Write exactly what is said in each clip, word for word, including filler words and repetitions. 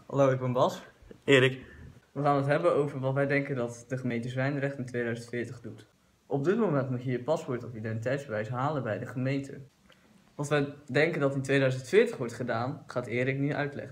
Hallo, ik ben Bas. Erik. We gaan het hebben over wat wij denken dat de gemeente Zwijndrecht in tweeduizend veertig doet. Op dit moment moet je je paspoort of identiteitsbewijs halen bij de gemeente. Wat wij denken dat in tweeduizend veertig wordt gedaan, gaat Erik nu uitleggen.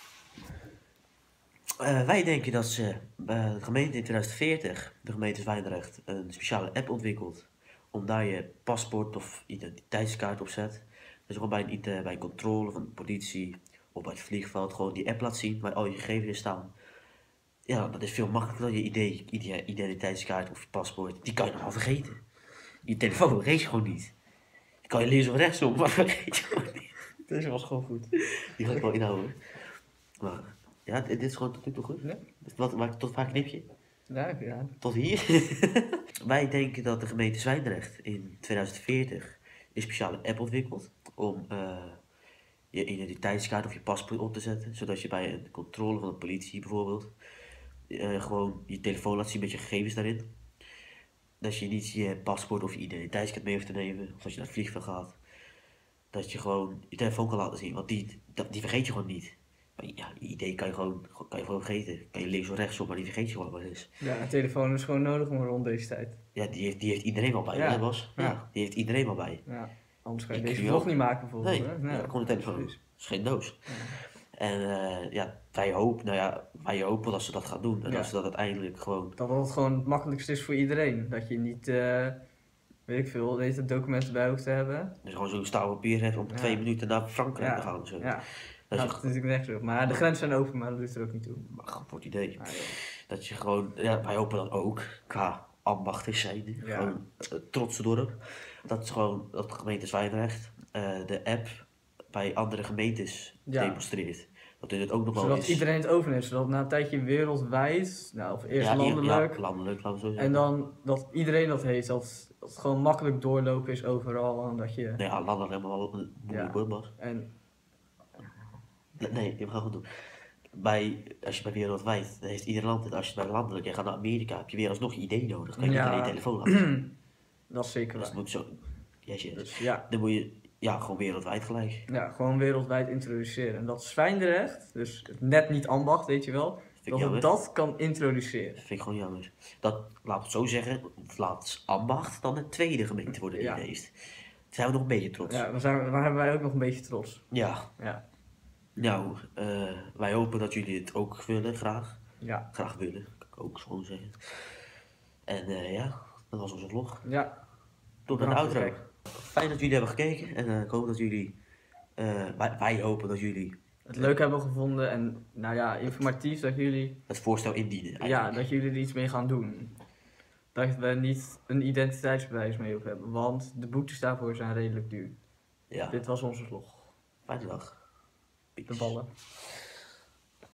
Uh, wij denken dat ze, uh, de gemeente in tweeduizend veertig, de gemeente Zwijndrecht, een speciale app ontwikkelt om daar je paspoort of identiteitskaart op zet. Dus gewoon bij een, bij een controle van de politie of bij het vliegveld gewoon die app laat zien waar al je gegevens in staan. Ja, dat is veel makkelijker dan je identiteitskaart of je paspoort. Die kan je nogal vergeten. Je telefoon vergeet je gewoon niet. Die kan je links of rechtsom, maar vergeet je gewoon niet. Deze was gewoon goed. Die ga ik wel inhouden. Maar ja, dit is gewoon tot nu toe goed. Ja. Wat, maar tot vaak knip je? Ja, ja. Tot hier. Wij denken dat de gemeente Zwijndrecht in tweeduizend veertig een speciale app ontwikkelt om uh, je identiteitskaart of je paspoort op te zetten. Zodat je bij een controle van de politie bijvoorbeeld uh, gewoon je telefoon laat zien met je gegevens daarin. Dat je niet je paspoort of je identiteitskaart mee hoeft te nemen. Of als je naar het vliegveld gaat. Dat je gewoon je telefoon kan laten zien. Want die, die vergeet je gewoon niet. Maar ja, je idee kan je gewoon, kan je gewoon vergeten. Kan je links of rechts op, maar die vergeet je gewoon wel eens. Ja, een telefoon is gewoon nodig om rond deze tijd. Ja, die heeft, die heeft iedereen wel bij, ja. hè Bas? Ja. ja, die heeft iedereen wel bij. Ja, anders kan je ik deze vlog niet maken bijvoorbeeld. Nee, hè? nee. Ja, dat komt de telefoon. Dat is geen doos. Ja. En uh, ja, wij hopen, nou ja, wij hopen dat ze dat gaan doen. En ja. dat ze dat uiteindelijk gewoon... Dat het gewoon het makkelijkste is voor iedereen. Dat je niet, uh, weet ik veel, deze documenten bij hoeft te hebben. Dus gewoon zo'n stouw papier hebt om ja. twee minuten naar Frankrijk ja. te gaan. Zo. Ja. Dat gaat natuurlijk nergens op. Maar de grenzen zijn open, maar dat doet er ook niet toe. Maar goed voor het idee. Ja, dat je gewoon, ja, wij hopen dan ook, qua ambacht is zijn, ja. gewoon uh, trotse dorp. Dat is gewoon, dat de gemeente Zwijndrecht uh, de app bij andere gemeentes ja. demonstreert. Dat dit het ook nog wel zodat is. iedereen het overneemt, zodat na een tijdje wereldwijd, nou of eerst ja, landelijk. Ja, landelijk, laten we zo zeggen. En dan dat iedereen dat heeft, dat, dat het gewoon makkelijk doorlopen is overal. En dat je... Nee, ja, landelijk helemaal wel een moeilijk woord, Bas. En... Nee, we gaan goed doen. Bij, als je bij wereldwijd, dan heeft ieder land het. Als je bij landelijk en gaat naar Amerika, heb je weer alsnog je idee nodig. Dan kan je ja. niet aan je telefoon laten. Dat is zeker dus waar. moet zo, yes, yes. Dus, ja. Dan moet je, ja, gewoon wereldwijd gelijk. Ja, gewoon wereldwijd introduceren. En dat Zwijndrecht, dus net niet ambacht, weet je wel, dat het dat kan introduceren. Dat vind ik gewoon jammer. Dat, laat het zo zeggen, laat ambacht dan de tweede gemeente worden die ja. heeft. Daar zijn we nog een beetje trots. Ja, daar, zijn we, daar hebben wij ook nog een beetje trots. Ja. ja. Nou, uh, wij hopen dat jullie het ook willen, graag. Ja. Graag willen, kan ik ook gewoon zeggen. En uh, ja, dat was onze vlog. Ja. Tot aan de outro. Kijken. Fijn dat jullie hebben gekeken en uh, ik hoop dat jullie, uh, wij, wij hopen dat jullie het leuk hebben gevonden en nou ja, informatief dat jullie het voorstel indienen. Eigenlijk. Ja, dat jullie er iets mee gaan doen. Dat we niet een identiteitsbewijs mee op hebben, want de boetes daarvoor zijn redelijk duur. Ja. Dit was onze vlog. Fijne dag. De ballen.